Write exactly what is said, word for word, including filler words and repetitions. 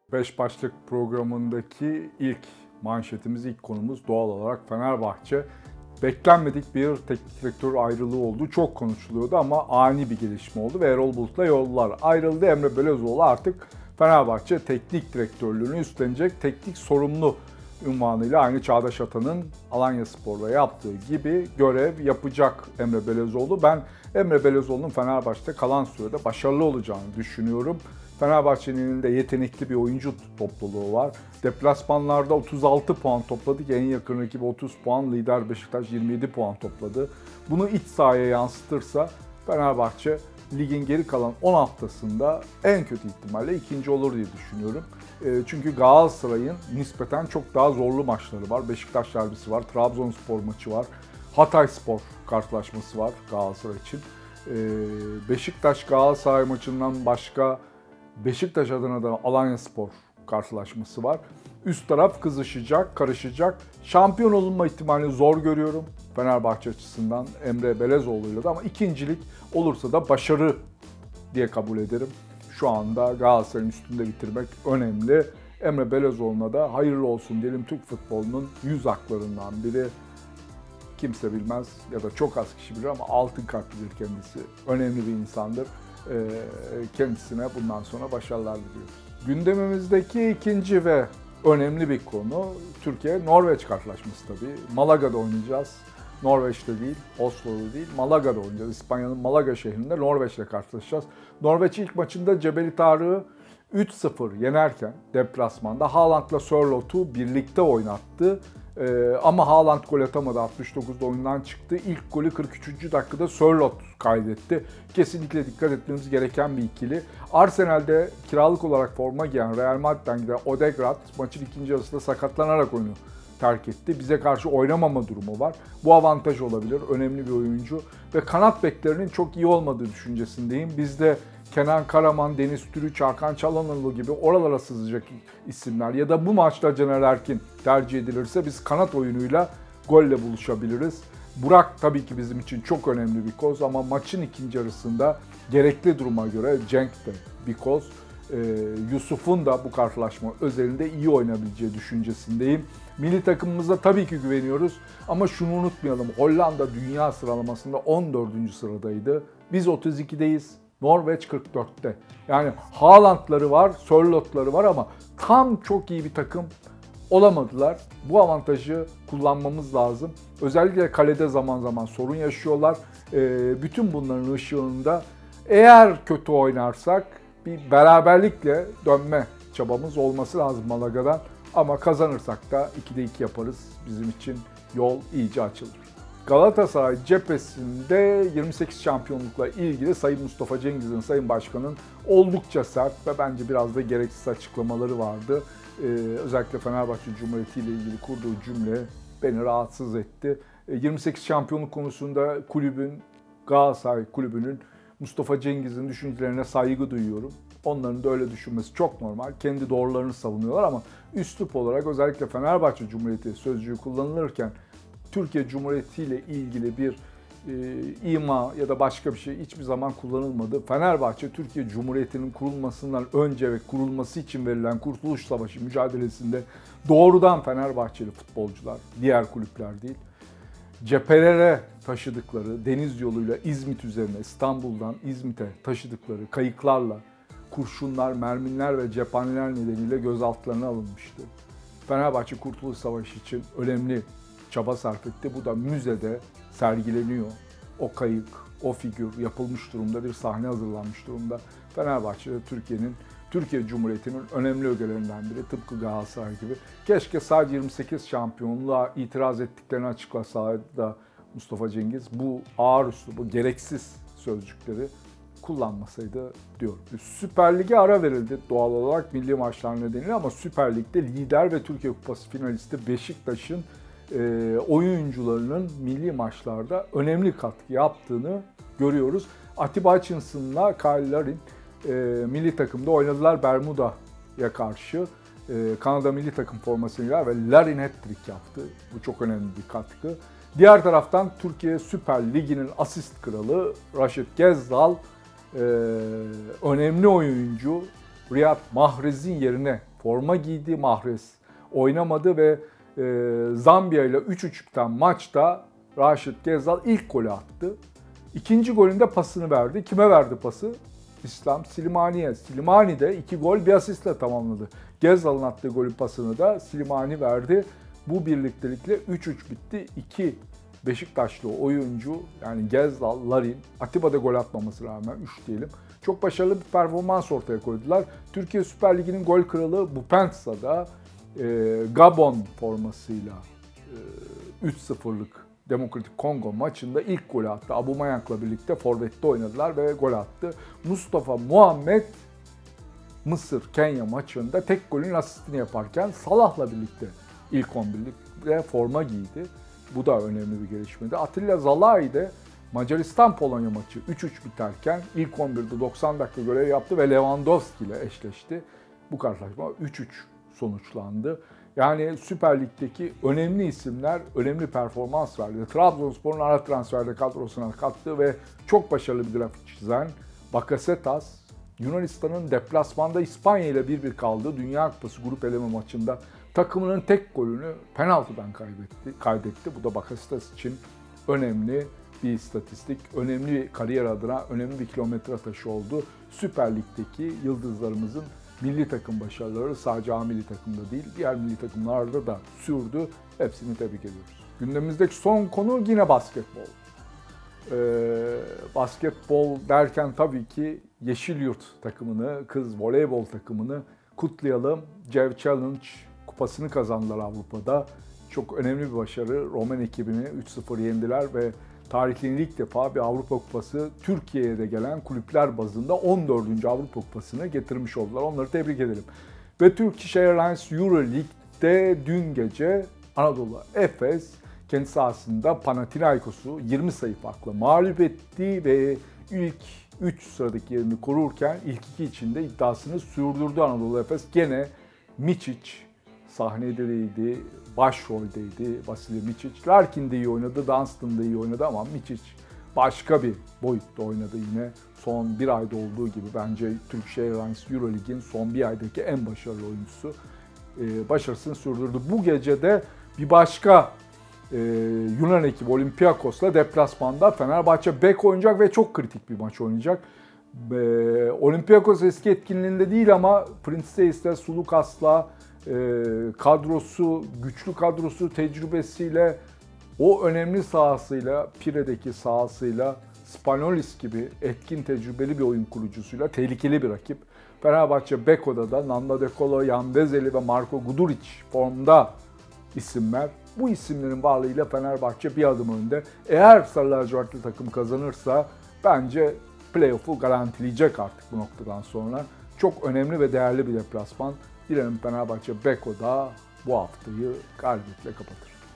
Beş Başlık programındaki ilk manşetimiz, ilk konumuz doğal olarak Fenerbahçe. Beklenmedik bir teknik direktör ayrılığı oldu. Çok konuşuluyordu ama ani bir gelişme oldu ve Erol Bulut'la yollar ayrıldı. Emre Belözoğlu artık Fenerbahçe teknik direktörlüğünü üstlenecek, teknik sorumlu unvanıyla aynı Çağdaş Atan'ın Alanyaspor'la yaptığı gibi görev yapacak Emre Belözoğlu. Ben Emre Belözoğlu'nun Fenerbahçe'de kalan sürede başarılı olacağını düşünüyorum. Fenerbahçe'nin elinde yetenekli bir oyuncu topluluğu var. Deplasmanlarda otuz altı puan topladık. En yakın rakibi otuz puan. Lider Beşiktaş yirmi yedi puan topladı. Bunu iç sahaya yansıtırsa Fenerbahçe ligin geri kalan on haftasında en kötü ihtimalle ikinci olur diye düşünüyorum. Çünkü Galatasaray'ın nispeten çok daha zorlu maçları var. Beşiktaş derbisi var, Trabzonspor maçı var, Hatayspor karşılaşması var Galatasaray için. Beşiktaş Galatasaray maçından başka Beşiktaş adına da Alanyaspor karşılaşması var. Üst taraf kızışacak, karışacak. Şampiyon olunma ihtimalini zor görüyorum Fenerbahçe açısından Emre Belözoğlu'yla da, ama ikincilik olursa da başarı diye kabul ederim. Şu anda Galatasaray'ın üstünde bitirmek önemli. Emre Belözoğlu'na da hayırlı olsun diyelim. Türk futbolunun yüz haklarından biri. Kimse bilmez ya da çok az kişi bilir ama altın kalplidir kendisi. Önemli bir insandır. Kendisine bundan sonra başarılar diliyoruz. Gündemimizdeki ikinci ve önemli bir konu Türkiye-Norveç karşılaşması tabii. Malaga'da oynayacağız. Norveç'te değil, Oslo'da değil, Malaga'da oynayacağız. İspanya'nın Malaga şehrinde Norveç'le karşılaşacağız. Norveç ilk maçında Cebeli Tarık'ı üç sıfır yenerken deplasmanda Haaland'la Sørloth'u birlikte oynattı. Ee, ama Haaland gol atamadı. altmış dokuzda oyundan çıktı. İlk golü kırk üçüncü dakikada Sørloth kaydetti. Kesinlikle dikkat etmemiz gereken bir ikili. Arsenal'de kiralık olarak forma giyen, Real Madrid'den giden Odegaard maçın ikinci yarısında sakatlanarak oyunu terk etti. Bize karşı oynamama durumu var. Bu avantaj olabilir. Önemli bir oyuncu. Ve kanat beklerinin çok iyi olmadığı düşüncesindeyim. Bizde Kenan Karaman, Deniz Türüç, Hakan Çalhanoğlu gibi oralara sızacak isimler ya da bu maçta Caner Erkin tercih edilirse biz kanat oyunuyla golle buluşabiliriz. Burak tabii ki bizim için çok önemli bir koz ama maçın ikinci yarısında gerekli duruma göre Cenk de bir koz. Ee, Yusuf'un da bu karşılaşma özelinde iyi oynayabileceği düşüncesindeyim. Milli takımımıza tabii ki güveniyoruz ama şunu unutmayalım. Hollanda dünya sıralamasında on dördüncü sıradaydı. Biz otuz ikideyiz. Norveç kırk dörtte. Yani Haaland'ları var, Sørloth'ları var ama tam çok iyi bir takım olamadılar. Bu avantajı kullanmamız lazım. Özellikle kalede zaman zaman sorun yaşıyorlar. Ee, bütün bunların ışığında eğer kötü oynarsak bir beraberlikle dönme çabamız olması lazım Malaga'dan. Ama kazanırsak da ikide iki yaparız. Bizim için yol iyice açılır. Galatasaray cephesinde yirmi sekiz şampiyonlukla ilgili Sayın Mustafa Cengiz'in, Sayın Başkan'ın oldukça sert ve bence biraz da gereksiz açıklamaları vardı. Ee, özellikle Fenerbahçe Cumhuriyeti ile ilgili kurduğu cümle beni rahatsız etti. Ee, yirmi sekiz şampiyonluk konusunda kulübün, Galatasaray kulübünün Mustafa Cengiz'in düşüncelerine saygı duyuyorum. Onların da öyle düşünmesi çok normal. Kendi doğrularını savunuyorlar ama üslup olarak özellikle Fenerbahçe Cumhuriyeti sözcüğü kullanılırken Türkiye Cumhuriyeti ile ilgili bir e, ima ya da başka bir şey hiçbir zaman kullanılmadı. Fenerbahçe Türkiye Cumhuriyeti'nin kurulmasından önce ve kurulması için verilen Kurtuluş Savaşı mücadelesinde doğrudan Fenerbahçeli futbolcular, diğer kulüpler değil, cephelere taşıdıkları, deniz yoluyla İzmit üzerine, İstanbul'dan İzmit'e taşıdıkları kayıklarla kurşunlar, mermiler ve cephaneler nedeniyle gözaltılarına alınmıştı. Fenerbahçe Kurtuluş Savaşı için önemli çaba sarf etti. Bu da müzede sergileniyor. O kayık, o figür yapılmış durumda, bir sahne hazırlanmış durumda. Fenerbahçe Türkiye'nin, Türkiye Cumhuriyeti'nin önemli ögelerinden biri, tıpkı Galatasaray gibi. Keşke sadece yirmi sekiz şampiyonluğa itiraz ettiklerini açıklasaydı da Mustafa Cengiz bu ağır üslubu, bu gereksiz sözcükleri kullanmasaydı diyorum. Süper Lig'e ara verildi doğal olarak milli maçlar nedeniyle ama Süper Lig'de lider ve Türkiye Kupası finalisti Beşiktaş'ın e, oyuncularının milli maçlarda önemli katkı yaptığını görüyoruz. Atiba Hutchinson'la Kyle Larin e, milli takımda oynadılar Bermuda'ya karşı. E, Kanada milli takım formasıyla ve Larin hat-trick yaptı. Bu çok önemli bir katkı. Diğer taraftan Türkiye Süper Ligi'nin asist kralı Raşit Gezzal, Ee, önemli oyuncu, Riyad Mahrez'in yerine forma giydi. Mahrez oynamadı ve e, Zambiya ile üç üç biten maçta Raşit Gezzal ilk golü attı. İkinci golünde pasını verdi. Kime verdi pası? İslam Slimani'ye. Slimani de iki gol bir asistle tamamladı. Gezzal'ın attığı golün pasını da Slimani verdi. Bu birliktelikle üç üç bitti. İki Beşiktaşlı oyuncu yani Gezzal, Larin, Atiba'da gol atmaması rağmen üç diyelim. Çok başarılı bir performans ortaya koydular. Türkiye Süper Ligi'nin gol kralı Bupensa'da e, Gabon formasıyla e, üç sıfırlık Demokratik Kongo maçında ilk golü attı. Aubameyang'la birlikte forvette oynadılar ve gol attı. Mustafa Muhammed Mısır-Kenya maçında tek golün asistini yaparken Salah'la birlikte ilk on birlikte forma giydi. Bu da önemli bir gelişmeydi. Atilla Zalai de Macaristan-Polonya maçı üç üç biterken ilk on birde doksan dakika görev yaptı ve Lewandowski ile eşleşti. Bu karşılaşma üç üç sonuçlandı. Yani Süper Lig'deki önemli isimler önemli performans verdi. Trabzonspor'un ara transferde kadrosuna kattı ve çok başarılı bir grafik çizen Bakasetas, Yunanistan'ın deplasmanda İspanya ile bir bir kaldığı Dünya Kupası grup eleme maçında takımının tek golünü penaltıdan kaybetti, kaydetti. Bu da Bakasetas için önemli bir istatistik, önemli bir kariyer adına önemli bir kilometre taşı oldu. Süper Lig'deki yıldızlarımızın milli takım başarıları sadece A milli takımda değil, diğer milli takımlarda da sürdü. Hepsini tebrik ediyoruz. Gündemimizdeki son konu yine basketbol. Ee, basketbol derken tabii ki Yeşilyurt takımını, kız voleybol takımını kutlayalım. Cev Challenge kupasını kazandılar Avrupa'da. Çok önemli bir başarı. Roman ekibini üç sıfır yendiler ve tarihlerinde ilk defa bir Avrupa Kupası Türkiye'ye de gelen kulüpler bazında on dördüncü Avrupa Kupası'nı getirmiş oldular. Onları tebrik edelim. Ve Turkish Airlines Euro League'de dün gece Anadolu Efes kendi sahasında Panathinaikos'u yirmi sayı farkla mağlup etti ve ilk üç sıradaki yerini korurken ilk iki içinde iddiasını sürdürdü Anadolu Efes. Gene Mičić sahnedeydi, başroldeydi Vasilij Mičić. Larkin de iyi oynadı, Dunstan da iyi oynadı ama Mičić başka bir boyutta oynadı yine. Son bir ayda olduğu gibi bence Turkish Airlines Euro League'in son bir aydaki en başarılı oyuncusu. Ee, başarısını sürdürdü. Bu gece de bir başka e, Yunan ekibi Olympiakos'la deplasmanda Fenerbahçe bek oynayacak ve çok kritik bir maç oynayacak. Ee, Olympiakos eski etkinliğinde değil ama Prince'de Sulukas'la e, kadrosu, güçlü kadrosu, tecrübesiyle, o önemli sahasıyla, Pire'deki sahasıyla, Spanolis gibi etkin, tecrübeli bir oyun kurucusuyla tehlikeli bir rakip. Fenerbahçe Beko'da da Nando De Colo, Jan Vezeli ve Marko Guduric formda isimler. Bu isimlerin varlığıyla Fenerbahçe bir adım önde. Eğer Sarı Lacivertli takım kazanırsa bence playoff'u garantileyecek artık bu noktadan sonra. Çok önemli ve değerli bir deplasman. Dilerim Fenerbahçe Beko'da bu haftayı galibiyetle kapatır.